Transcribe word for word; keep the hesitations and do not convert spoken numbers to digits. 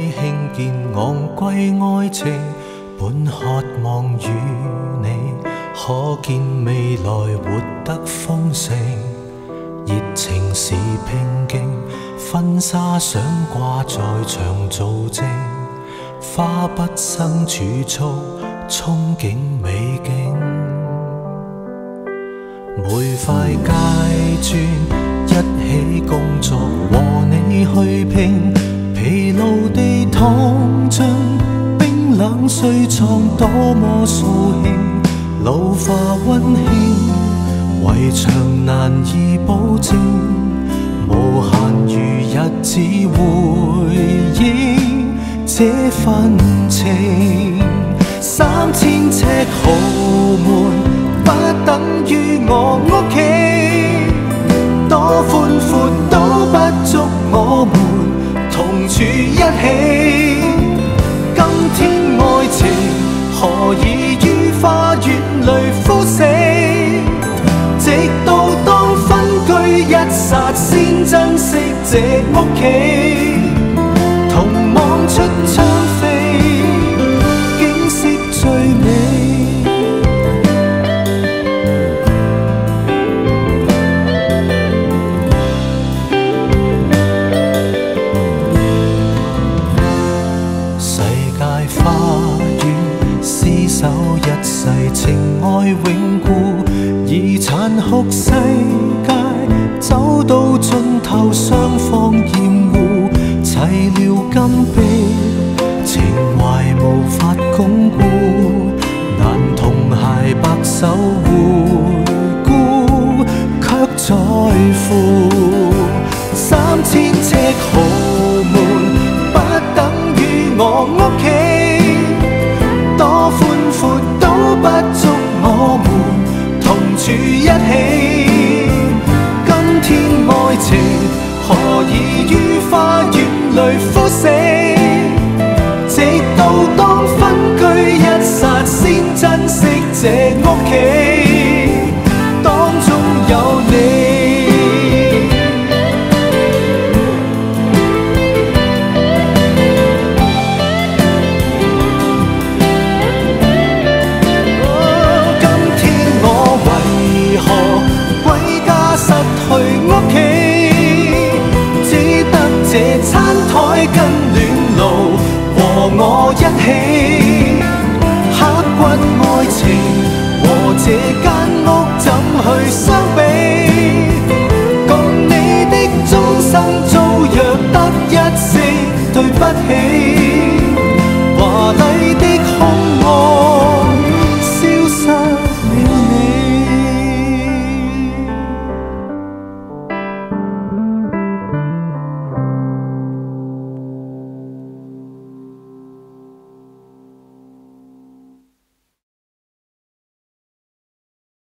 你興見昂貴愛情，本渴望與你可見未來活得豐盛。熱情是拼勁，婚紗想掛在牆做證，花不生儲蓄，憧憬美景。每塊階磚一起工作，和你去拼，疲勞地躺進冰冷睡床，多麼掃興，老化溫馨，圍牆難以保證，無限餘日子回應這份情。三千尺豪門不等於我屋企，多寬闊都不足我們同住一起。今天愛情何以於花園裏枯死，直到當分居一剎先珍惜這屋企。同望出窗飛，景色最美。守一世情愛永固，以殘酷世界走到盡頭，雙方厭惡，齊聊金碧，情懷無法鞏固，難同偕白首回顧，卻在乎。三千尺豪門不等於我屋企，多寬闊都不足我們同住一起。今天愛情何以於花園裏枯死，直到當分居一剎先珍惜這屋企，當中有你。跟暖爐和我一起，刻骨愛情和這間屋怎去相比？共你的終生遭約得一聲對不起。